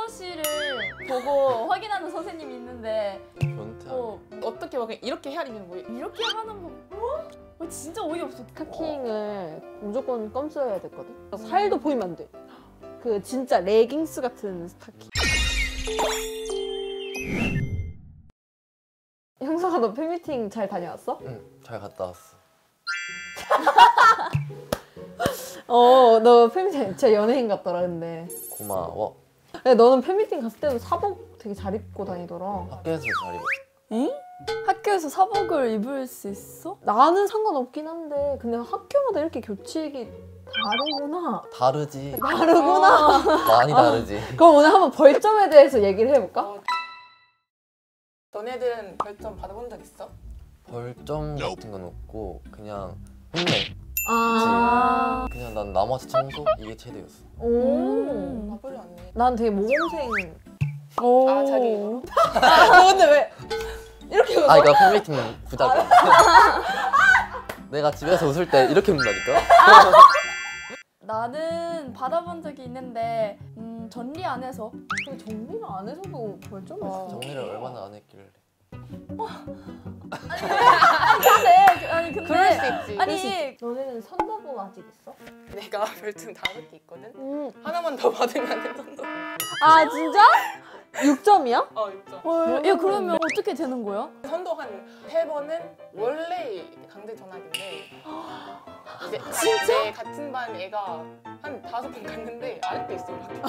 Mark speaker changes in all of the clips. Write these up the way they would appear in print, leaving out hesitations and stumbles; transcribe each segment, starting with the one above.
Speaker 1: 씨를 보고 확인하는 선생님이 있는데
Speaker 2: 어떻게 막 이렇게 헤아리면 뭐
Speaker 1: 이렇게 하는 거 진짜 어이없어.
Speaker 3: 스타킹을 무조건 껌 써야 됐거든. 살도 보이면 안 돼. 그 진짜 레깅스 같은 스타킹. 형사가 너 팬미팅 잘 다녀왔어?
Speaker 4: 응, 잘 갔다 왔어.
Speaker 3: 너 팬미팅 진짜 연예인 같더라 근데.
Speaker 4: 고마워.
Speaker 3: 근데 너는 팬미팅 갔을 때도 사복 되게 잘 입고 다니더라.
Speaker 4: 학교에서 잘 입었어.
Speaker 1: 응? 학교에서 사복을 입을 수 있어?
Speaker 3: 나는 상관없긴 한데 근데 학교마다 이렇게 교칙이 다르구나.
Speaker 4: 다르지.
Speaker 3: 다르구나.
Speaker 4: 많이 다르지.
Speaker 3: 그럼 오늘 한번 벌점에 대해서 얘기를 해볼까?
Speaker 2: 너네들은 별점 받아본 적 있어?
Speaker 4: 벌점 같은 건 없고 그냥 혼내.
Speaker 3: 아.
Speaker 4: 그냥 난 나머지 청소 이게 최대였어.
Speaker 3: 오.
Speaker 2: 나쁘지 않네.
Speaker 3: 난 되게 모범생.
Speaker 2: 아 자기 이거?
Speaker 3: 근데 왜? 이렇게 웃어?
Speaker 4: 아 이거 팬미팅 부작용. 내가 집에서 웃을 때 이렇게 웃는다니까?
Speaker 1: 나는 받아본 적이 있는데 전리 안 해서.
Speaker 3: 근데 정리를 안 해서도 벌점을 줘.
Speaker 4: 정리를 얼마나 안 했길래.
Speaker 1: 근데
Speaker 2: 그럴 수 있지.
Speaker 1: 아니
Speaker 3: 너네는 선도부 아직 있어?
Speaker 2: 내가 별점 5개 있거든? 하나만 더 받으면 돼 선도.
Speaker 3: 아 진짜? 6점이야?
Speaker 2: 6점.
Speaker 1: 야 그러면 어떻게 되는 거야?
Speaker 2: 선도 한 3번은 원래 강제 전학인데 이제 내 같은 반 애가 한 5번 갔는데 아직도 있어 밖에.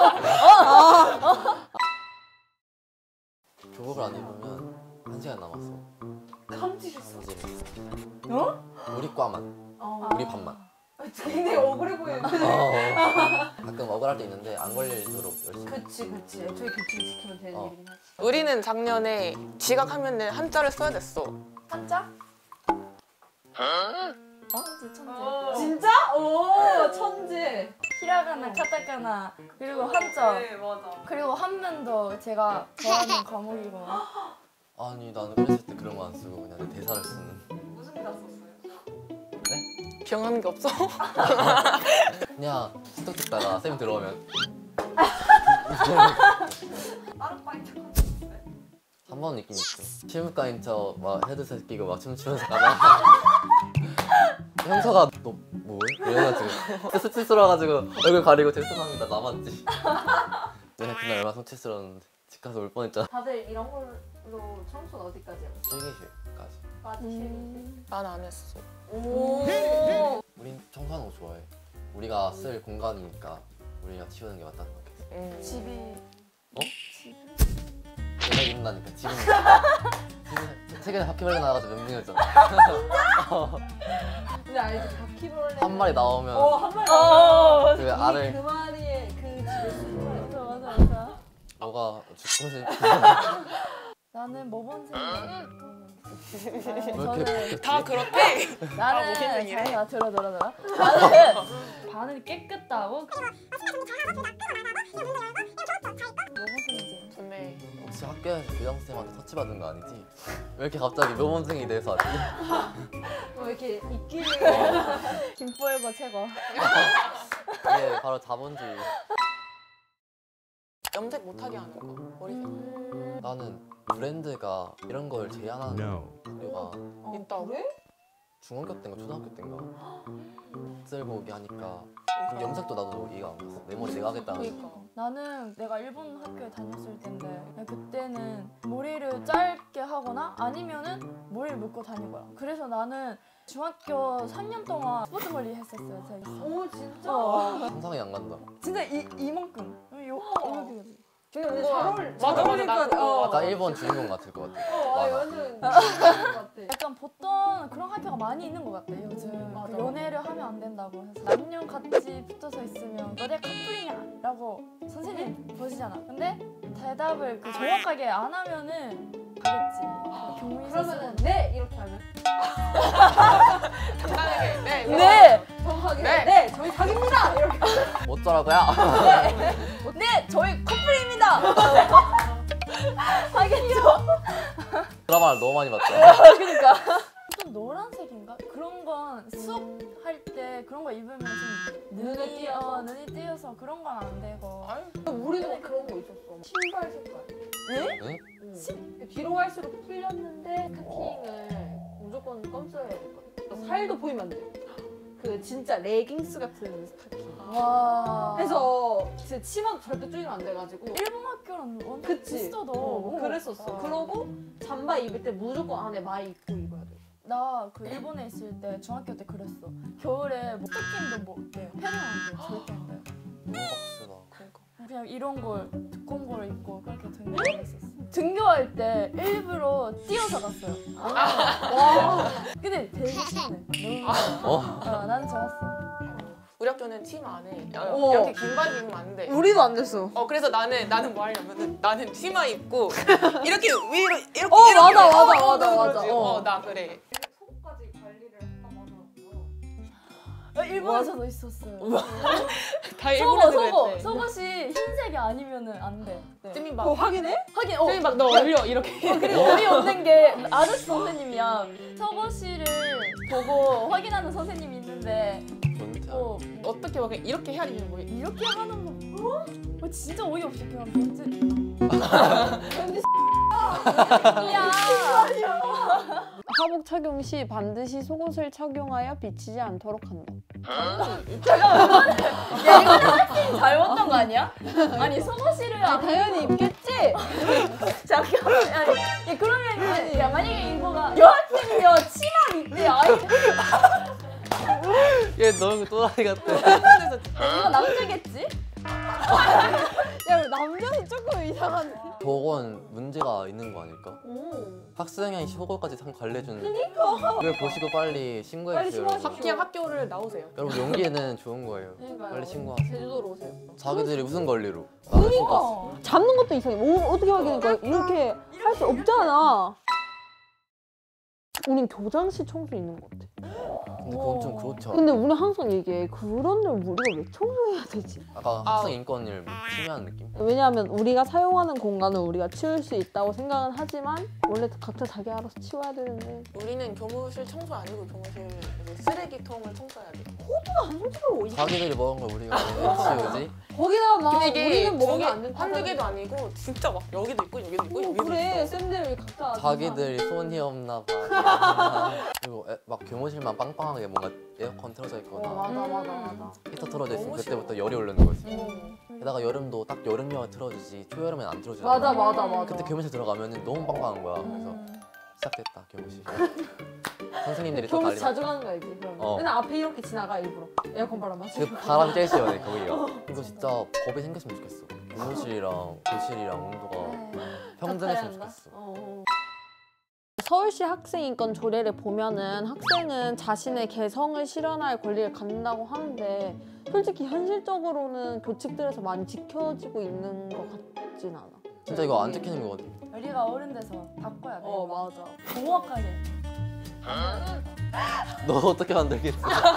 Speaker 4: 교복을 안 입으면 1시간 남았어.
Speaker 3: 깜찍했어.
Speaker 4: 어? 우리 과만. 우리 반만.
Speaker 3: 굉장히 억울해 보이는데.
Speaker 4: 가끔 억울할 때 있는데 안 걸리도록 열심히.
Speaker 3: 그치. 애초에 규칙 지키면 되는 일이긴 하지.
Speaker 2: 우리는 작년에 지각하면은 한자를 써야 됐어.
Speaker 1: 한자? 천재.
Speaker 3: 진짜? 오 천재.
Speaker 1: 히라가나, 카타카나, 그리고 한자.
Speaker 2: 네 맞아.
Speaker 1: 그리고 한문도 제가 좋아하는 과목이고.
Speaker 4: 아니 나는 클래스 때 그런 거 안 쓰고 그냥 내 대사를 쓰는.
Speaker 2: 무슨 대사 썼어요?
Speaker 4: 네?
Speaker 2: 기억나는 게 없어?
Speaker 4: 그냥 스톡 찍다가 쌤 들어오면 한 번은 있긴 있어. 실무과인 척 막 헤드셋 끼고 막 춤추면서 가다가 형사가 너 뭐해? 이래가지고 수치스러워가지고 얼굴 가리고 죄송합니다 남았지. 내가 그날 얼마나 성취스러웠는데 집 가서 울 뻔했잖아.
Speaker 3: 다들 이런 걸로 청소는 어디까지 했어?
Speaker 4: 실기실까지.
Speaker 2: 난 안 했어.
Speaker 3: 오.
Speaker 4: 우린 청소하는 거 좋아해. 우리가 쓸 공간이니까 우리가 치우는 게 맞다고 생각해.
Speaker 1: 집이
Speaker 4: 내가 입는다니까 집은 최근에 바퀴벌레 나와가지고 멘붕이었잖아.
Speaker 3: 근데 알지 바퀴벌레
Speaker 4: 한 마리 나오면
Speaker 3: 한 마리
Speaker 4: 그 알을
Speaker 3: 그 마리에 그 집에서
Speaker 1: 맞아.
Speaker 4: 너가 죽고 싶어.
Speaker 1: 나는 모범생이야.
Speaker 4: 왜 이렇게
Speaker 2: 다 그렇대?
Speaker 1: 나는
Speaker 2: 모범생이래?
Speaker 1: 잘 들어. 나는 반은 깨끗하고 모범생이지.
Speaker 2: 근데
Speaker 4: 혹시 학교에서 교장선생님한테 터치받은 거 아니지? 왜 이렇게 갑자기 모범생이 돼서 하지?
Speaker 3: 왜 이렇게 입기를
Speaker 1: 김포일보 최고.
Speaker 4: 이게 바로 자본주의.
Speaker 2: 염색 못하게 하는 거 머리색.
Speaker 4: 나는 브랜드가 이런 걸 제한하는 학교가
Speaker 2: 있다고?
Speaker 3: 그래?
Speaker 4: 중학교 때인가 초등학교 때인가 쓸고 오게 하니까 그리고 염색도 나도 이해가 안 갔어. 내 머리 내가 하겠다는
Speaker 2: 그러니까.
Speaker 1: 나는 내가 일본 학교에 다녔을 텐데 그때는 머리를 짧게 하거나 아니면은 머리를 묶고 다니고요. 그래서 나는 중학교 3년 동안 스포츠 머리 했었어요. 제가.
Speaker 3: 오 진짜?
Speaker 4: 상상이 안 간다.
Speaker 1: 진짜 이만큼. 이렇게.
Speaker 3: 되게 근데 잘 어울려.
Speaker 2: 맞아.
Speaker 4: 아까 일본 주인공 같을 것 같아.
Speaker 3: 아니
Speaker 4: 만화.
Speaker 3: 완전 같아.
Speaker 1: 약간 보통 그런 학교가 많이 있는 것 같아 요즘.
Speaker 3: 맞아.
Speaker 1: 그 연애를 하면 안 된다고 해서 남녀 같이 붙어서 있으면 너네 커플이냐? 라고 선생님 보시잖아. 근데 대답을 정확하게 안 하면은 가겠지. 경미
Speaker 3: 그러면은 네 이렇게 하면
Speaker 2: 간단하게.
Speaker 1: 네!
Speaker 3: 정확하게
Speaker 2: 네.
Speaker 3: 네 저희 사귀입니다 이렇게.
Speaker 4: 어쩌라고요?
Speaker 1: 네! 저희 커플입니다! 알겠죠?
Speaker 4: 드라마를 너무 많이 봤잖아.
Speaker 1: 그러니까 좀 노란색인가? 그런 건 수업할 때 그런 거 입으면 좀
Speaker 3: 눈에 띄어서?
Speaker 1: 눈이 띄어서 그런 건 안 되고.
Speaker 2: 아유,
Speaker 3: 우리도 그런 거 있었어. 신발 색깔.
Speaker 4: 응?
Speaker 3: 뒤로 갈수록 풀렸는데 스타킹을 무조건 검써야 되거든. 살도 보이면 안 돼. 그 진짜 레깅스 같은 스타킹.
Speaker 1: 와.
Speaker 3: 해서 제 치마도 절대 줄이면 안 돼가지고.
Speaker 1: 일본 학교랑 완전
Speaker 3: 그치.
Speaker 1: 비슷하다.
Speaker 3: 그랬었어. 그러고 잠바 입을 때 무조건 안에 많이 입고 입어야 돼.
Speaker 1: 나 그 일본에 있을 때 중학교 때 그랬어. 겨울에 뭐 스타킹도 뭐 이렇게 패딩하고 절대 안 돼.
Speaker 4: 너무 빡세다.
Speaker 1: 그냥 이런 걸 두꺼운 걸 입고 그렇게 등교했었어. 등교할 때 일부러 뛰어서 갔어요. 와. 근데 되게 시원해. 너무 좋아. 나는 좋았어.
Speaker 2: 우리 학교는 치마 안에
Speaker 3: 어.
Speaker 2: 이렇게 긴 바지 입으면 안 돼.
Speaker 3: 우리도 안 됐어.
Speaker 2: 그래서 나는 뭐 하냐면은 나는 치마 입고 이렇게 위로 이렇게
Speaker 3: 맞아.
Speaker 2: 나 그래.
Speaker 3: 속까지 관리를 한다고 하더라고요.
Speaker 1: 일본에서도 있었어요.
Speaker 2: 다 일본에서
Speaker 1: 속옷.
Speaker 2: 그랬대.
Speaker 1: 속옷이 흰색이 아니면은 안 돼. 네.
Speaker 2: 쯤이 막
Speaker 3: 확인해?
Speaker 1: 하긴
Speaker 2: 쯤이 막너 올려 이렇게.
Speaker 1: 그리고 어이없는 게 아저씨 선생님이야. 속옷이를 보고 확인하는 선생님이 있는데
Speaker 2: 어떻게 막 이렇게 해야 되는 거예요?
Speaker 1: 이렇게 하는 거 진짜 어이없어. 그냥 뭔지. 야.
Speaker 5: 하복 착용 시 반드시 속옷을 착용하여 비치지 않도록 한다.
Speaker 1: 야 이거는 학생이 잘못한 거 아니야? 아니 속옷이를 안
Speaker 5: 당연히 입겠지?
Speaker 1: 잠깐만. 아니 야, 그러면 이제 야 만약에 인거가 여학생이면 치마 입대. 아이
Speaker 4: 얘 너무 또라이 같아.
Speaker 1: 이거 남자겠지?
Speaker 5: 야 남자는 조금 이상한데?
Speaker 4: 저건 문제가 있는 거 아닐까? 학생이 속옷까지 관리해주는. 이걸 보시고 빨리 신고해주세요.
Speaker 2: 그냥 학교를 나오세요.
Speaker 4: 여러분 용기는 좋은 거예요. 빨리 신고하세요.
Speaker 3: 제주도로 오세요.
Speaker 4: 자기들이 무슨 권리로? 나를 속았어.
Speaker 5: 잡는 것도 이상해. 뭐 어떻게 확인할 거야? 이렇게 할 수 없잖아. 우린 교장실 청소 있는 것 같아.
Speaker 4: 근데 그건 좀 그렇죠.
Speaker 5: 근데 우리 항상 얘기해. 그런 데 우리가 왜 청소해야 되지?
Speaker 4: 아까 학생 인권을 침해하는 느낌?
Speaker 5: 왜냐하면 우리가 사용하는 공간을 우리가 치울 수 있다고 생각은 하지만 원래 각자 자기 알아서 치워야 되는데
Speaker 2: 우리는 교무실 청소 아니고 교무실 이제 쓰레기통을 청소해야 돼.
Speaker 3: 안 솔직하고
Speaker 4: 자기들이 먹은 걸 우리가 왜 치우지?
Speaker 3: 거기다 막
Speaker 2: 근데 이게
Speaker 3: 우리는 먹으면
Speaker 2: 저게
Speaker 3: 안 된다.
Speaker 2: 한두 개도 아니고 진짜 막 여기도 있고 여기도 있고 여기도
Speaker 3: 그래
Speaker 2: 있어.
Speaker 3: 쌤들 각자
Speaker 4: 자기들이 손이 없나 봐. 그리고 막 교무실만 빵빵하게 뭔가 에어컨 틀어져 있거나
Speaker 3: 맞아.
Speaker 4: 히터 틀어져 있으면
Speaker 2: 너무
Speaker 4: 그때부터 열이 오르는 거지.
Speaker 3: 음.
Speaker 4: 게다가 여름도 딱 여름에만 틀어주지 초여름엔 안 틀어주잖아.
Speaker 3: 맞아.
Speaker 4: 그때 교무실 들어가면 너무 빵빵한 거야. 그래서 시작됐다 교무실. 선생님들이 또
Speaker 3: 교무실
Speaker 4: 난리나.
Speaker 3: 자주 가는 거야 이제 그럼.
Speaker 4: 어.
Speaker 3: 맨날 앞에 이렇게 지나가 일부러 에어컨 바람 마시고.
Speaker 4: 그 바람 제일 시원해 거기가. 이거 진짜 법이 생겼으면 좋겠어. 교무실이랑 교실이랑 온도가 평등했으면 좋겠어.
Speaker 5: 서울시 학생인권 조례를 보면은 학생은 자신의 개성을 실현할 권리를 갖는다고 하는데 솔직히 현실적으로는 교칙들에서 많이 지켜지고 있는 것 같진 않아.
Speaker 4: 진짜 이거 안 지키는 거거든.
Speaker 1: 우리가 어른 돼서 바꿔야 돼.
Speaker 3: 맞아.
Speaker 1: 정확하게.
Speaker 4: 너 어떻게 만들겠어?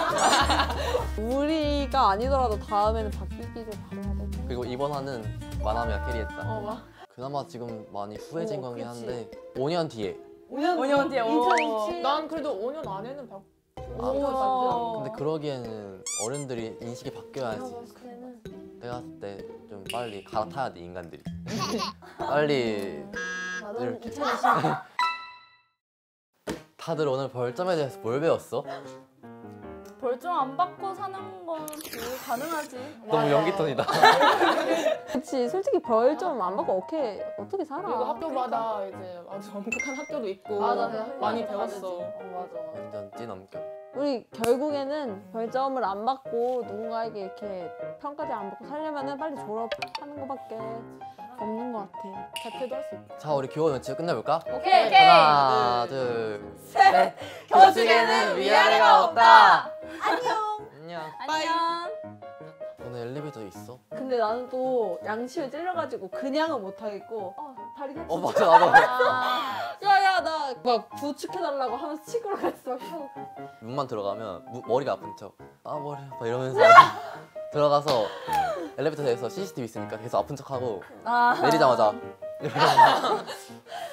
Speaker 5: 우리가 아니더라도 다음에는 바뀌기를 바라야 돼.
Speaker 4: 그리고 이번 화는 만화미가 캐리했다.
Speaker 3: 와.
Speaker 4: 그나마 지금 많이 후회진 거긴
Speaker 3: 그치.
Speaker 4: 한데 5년 뒤에.
Speaker 1: 5년 뒤에.
Speaker 3: 2027.
Speaker 2: 난 그래도 5년 안에는
Speaker 4: 아, 근데 그러기에는 어른들이 인식이 바뀌어야지. 내가 봤을 때 좀 빨리 갈아타야 돼 인간들이. 빨리
Speaker 3: 나도
Speaker 4: 이렇게.
Speaker 3: 2020.
Speaker 4: 다들 오늘 벌점에 대해서 뭘 배웠어?
Speaker 1: 벌점 안 받고 사는 건 불가능하지.
Speaker 4: 너무 연기톤이다.
Speaker 5: 그치, 솔직히 벌점 안 받고 어떻게 살아?
Speaker 2: 그리고 학교마다 이제 아주 엄격한 학교도 있고
Speaker 3: 맞아.
Speaker 2: 많이
Speaker 3: 맞아.
Speaker 2: 배웠어.
Speaker 3: 맞아.
Speaker 4: 완전 찐엄격.
Speaker 5: 우리 결국에는 벌점을 안 받고 누군가에게 이렇게 평가를 안 받고 살려면은 빨리 졸업하는 것밖에 없는 것 같아.
Speaker 2: 자퇴도 할 수 있고.
Speaker 4: 자 우리 기호 연치 끝내볼까?
Speaker 1: 오케이.
Speaker 4: 하나 둘 셋. 교직에는 위아래가 없다. 안녕.
Speaker 1: 안녕.
Speaker 4: 오늘 엘리베이터 있어?
Speaker 3: 근데 나는 또 양심에 찔려가지고 그냥은 못 하겠고 다리 다치.
Speaker 4: 맞아 나도.
Speaker 3: 야야 나 막 부축해달라고 하면서 친구랑 같이 막 하고.
Speaker 4: 문만 들어가면 머리가 아픈 척. 아 머리 아파 이러면서 들어가서 엘리베이터에서 CCTV 있으니까 계속 아픈 척하고 내리자마자 이러면서